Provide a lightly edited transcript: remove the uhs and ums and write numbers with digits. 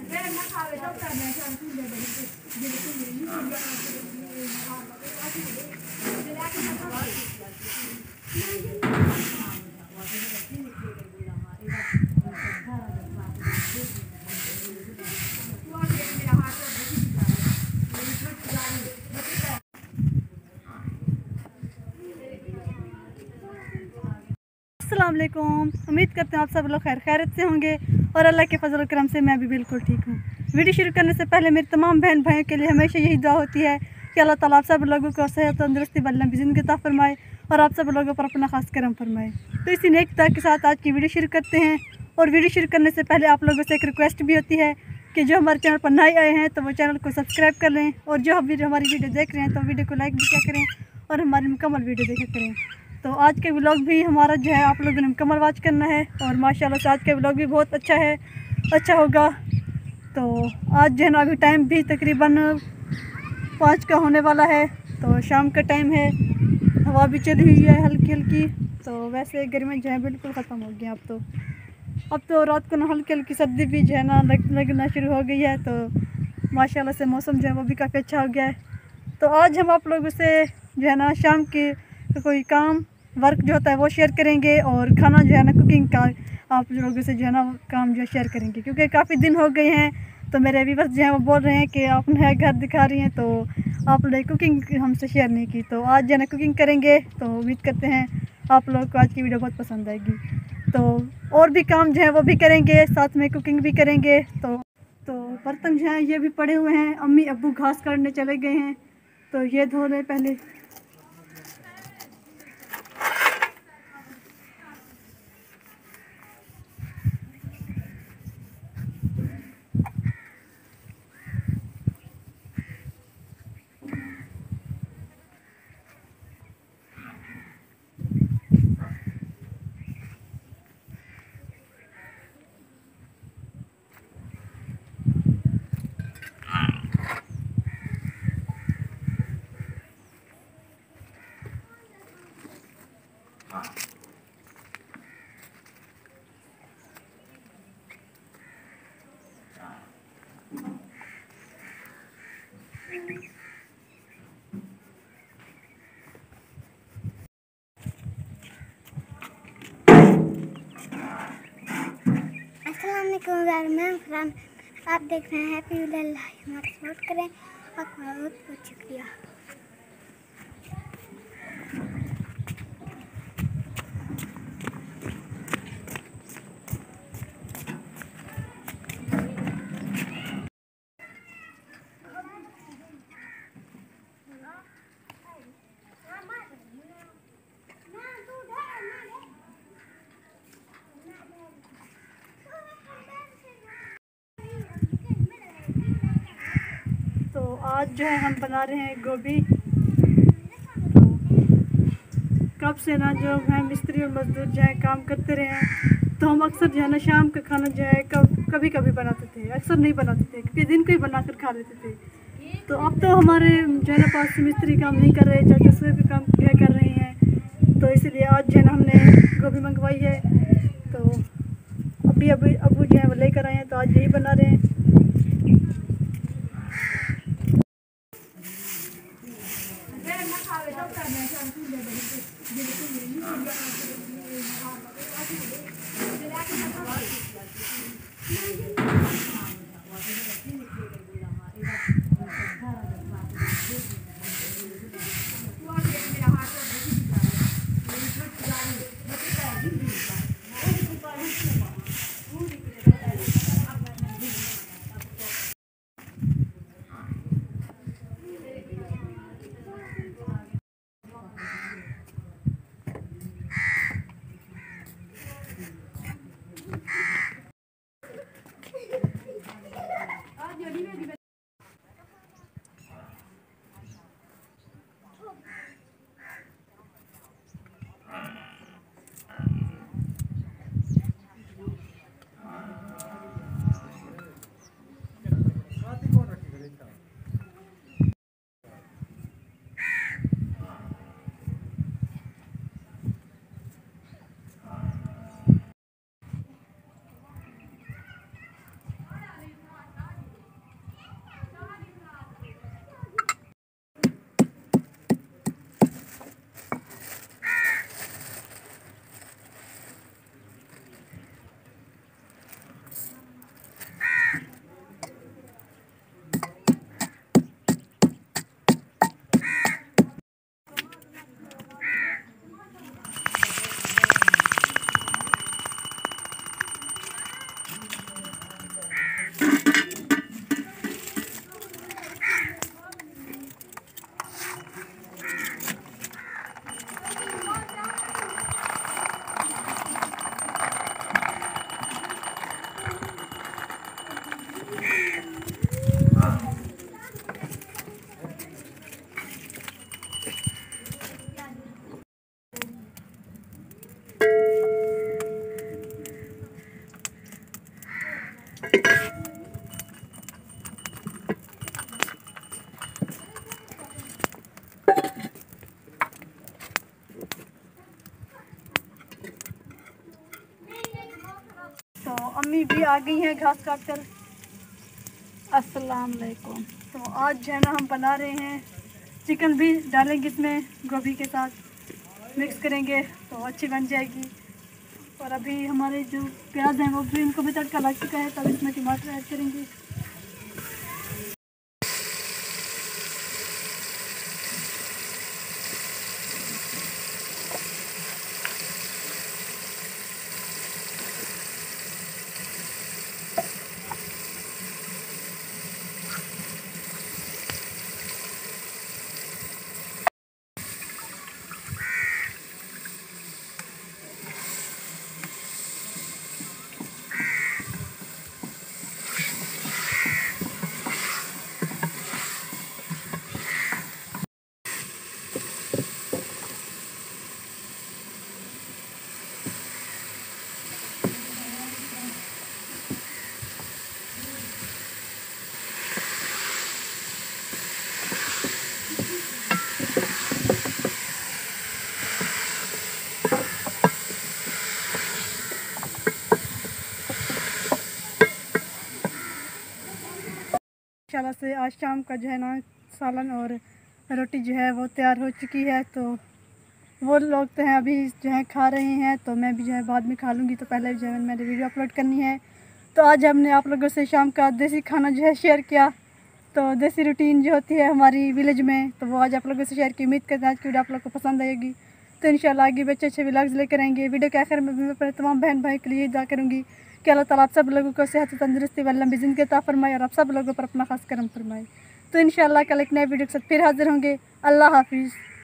अस्सलाम वालेकुम। उम्मीद करते हैं आप सब लोग खैरियत से होंगे और अल्लाह के फजल करम से मैं भी बिल्कुल ठीक हूँ। वीडियो शुरू करने से पहले मेरे तमाम बहन भाइयों के लिए हमेशा यही दुआ होती है कि अल्लाह ताला आप सब लोगों को सेहत तंदुरुस्ती लंबी ज़िंदगी अता फरमाए और आप सब लोगों पर अपना खास करम फरमाए। तो इसी नेक दुआ के साथ आज की वीडियो शुरू करते हैं। और वीडियो शुरू करने से पहले आप लोगों से एक रिक्वेस्ट भी होती है कि जो हमारे चैनल पर नए आए हैं तो वो चैनल को सब्सक्राइब कर लें, और जो हमारी वीडियो देख रहे हैं तो वीडियो को लाइक भी क्या करें और हमारी मुकम्मल वीडियो देखा करें। तो आज के व्लॉग भी हमारा जो है आप लोगों ने मुकम्मल वॉच करना है और माशाल्लाह से आज का व्लॉग भी बहुत अच्छा होगा। तो आज जो है ना अभी टाइम भी तकरीबन 5 का होने वाला है, तो शाम का टाइम है, हवा भी चली हुई है हल्की हल्की। तो वैसे गर्मी जो है बिल्कुल ख़त्म हो गई। अब तो रात को ना हल्की हल्की सर्दी भी जो है ना लगना शुरू हो गई है। तो माशाल्लाह से मौसम जो है वो भी काफ़ी अच्छा हो गया है। तो आज हम आप लोगों से जो है ना शाम के कोई काम वर्क जो होता है वो शेयर करेंगे, और खाना जो है ना कुकिंग का आप लोगों से जो है ना काम जो शेयर करेंगे, क्योंकि काफ़ी दिन हो गए हैं। तो मेरे व्यूअर्स जो हैं वो बोल रहे हैं कि आप नया घर दिखा रही हैं, तो आप लोग कुकिंग हमसे शेयर नहीं की। तो आज जो है ना कुकिंग करेंगे, तो उम्मीद करते हैं आप लोगों को आज की वीडियो बहुत पसंद आएगी। तो और भी काम जो है वो भी करेंगे, साथ में कुकिंग भी करेंगे। तो बर्तन जो हैं ये भी पड़े हुए हैं, अम्मी अब्बू घास काटने चले गए हैं, तो ये धो रहे पहले। मैं आप देख रहे हैं हैप्पी विलेज, हमारा सपोर्ट करें, आपका बहुत बहुत शुक्रिया। तो आज जो है हम बना रहे हैं गोभी। कब से ना जो है मिस्त्री और मजदूर जो है काम करते रहे हैं, तो हम अक्सर जो है ना शाम का खाना जो है कभी कभी बनाते थे, अक्सर नहीं बनाते थे क्योंकि दिन को ही बना कर खा लेते थे। तो अब तो हमारे जो है ना पास मिस्त्री काम नहीं कर रहे, चाचा सुबह का काम क्या कर रहे हैं, तो इसलिए आज जो है ना हमने गोभी मंगवाई है। तो अभी अबू जो है वो लेकर आए हैं, तो आज यही बना रहे हैं। तो अम्मी भी आ गई हैं घास काट कर। अस्सलाम वालेकुम। तो आज जो है ना हम बना रहे हैं चिकन, भी डालेंगे इसमें गोभी के साथ, मिक्स करेंगे तो अच्छी बन जाएगी। और अभी हमारे जो प्याज हैं वो भी, इनको भी तड़का लग चुका है, तब इसमें टमाटर ऐड करेंगे। इंशाल्लाह से आज शाम का जो है ना सालन और रोटी जो है वो तैयार हो चुकी है। तो वो लोग तो हैं अभी जो है खा रहे हैं, तो मैं भी जो है बाद में खा लूँगी। तो पहले जो है मैंने वीडियो अपलोड करनी है। तो आज हमने आप लोगों से शाम का देसी खाना जो है शेयर किया। तो देसी रूटीन जो होती है हमारी विलेज में, तो वो आज आप लोगों से शेयर की। उम्मीद करते हैं आज की वीडियो आप लोग को पसंद आएगी। तो इंशाल्लाह आगे भी अच्छे अच्छे व्लॉग्स लेकर आएंगे। वीडियो के आखिर में मैं अपने तमाम बहन भाई के लिए दुआ करूँगी कि अल्लाह ताला आप सब लोगों को सेहत तंदुरुस्ती व लंबी ज़िंदगी अता फरमाए और आप सब लोगों पर अपना खास करम फरमाए। तो इंशाल्लाह कल एक नए वीडियो के साथ फिर हाजिर होंगे। अल्लाह हाफिज़।